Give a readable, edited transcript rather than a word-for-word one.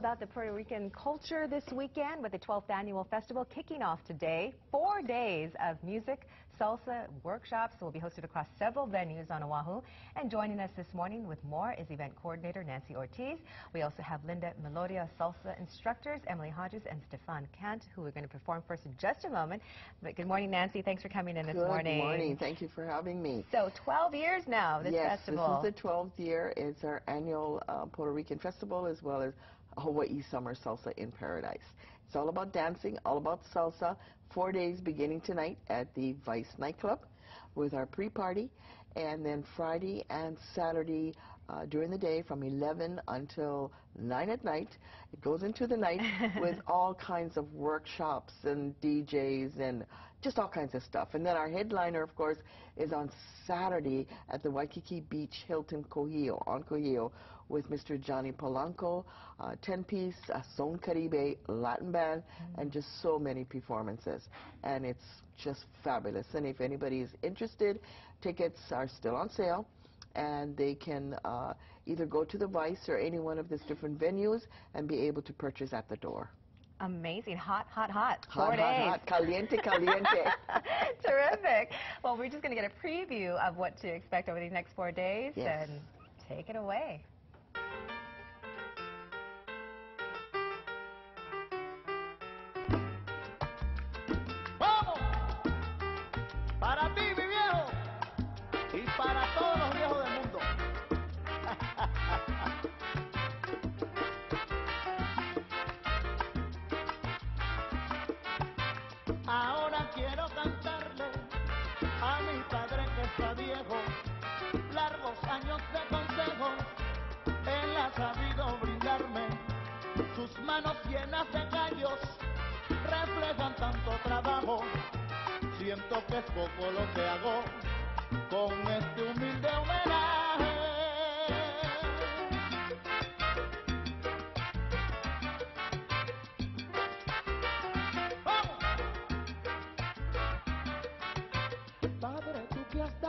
about the Puerto Rican culture this weekend with the 12th annual festival kicking off today. 4 days of music, salsa, workshops will be hosted across several venues on Oahu. And joining us this morning with more is event coordinator Nancy Ortiz. We also have Linda Melodia salsa instructors, Emily Hodges and Stefan Kant, who are going to perform for us in just a moment. But good morning, Nancy. Thanks for coming in this morning. Good morning. Thank you for having me. So 12 years now, this festival. Yes, this is the 12th year. It's our annual Puerto Rican festival as well as Hawaii Summer Salsa in Paradise. It's all about dancing, all about salsa. 4 days beginning tonight at the Vice nightclub with our pre-party, and then Friday and Saturday during the day from 11 until 9 at night. It goes into the night with all kinds of workshops and DJs and just all kinds of stuff. And then our headliner, of course, is on Saturday at the Waikiki Beach Hilton Cojillo, on Cojillo, with Mr. Johnny Polanco, 10-piece Son Caribe Latin band, and just so many performances. And it's just fabulous. And if anybody is interested, tickets are still on sale, and they can either go to the Vice or any one of these different venues and be able to purchase at the door. Amazing. Hot, hot, hot. Hot, 4 days. hot, hot. Caliente, caliente. Terrific. Well, we're just going to get a preview of what to expect over these next 4 days. Yes. And take it away. ¡Vamos! Para ti, mi viejo, y para todos los viejos del mundo. Ahora quiero cantarle a mi padre que está viejo, largos años de consejo, él ha sabido brindarme, sus manos llenas de callos reflejan tanto trabajo, siento que es poco lo que hago con este humilde homenaje. ¡Vamos! Padre, tú que has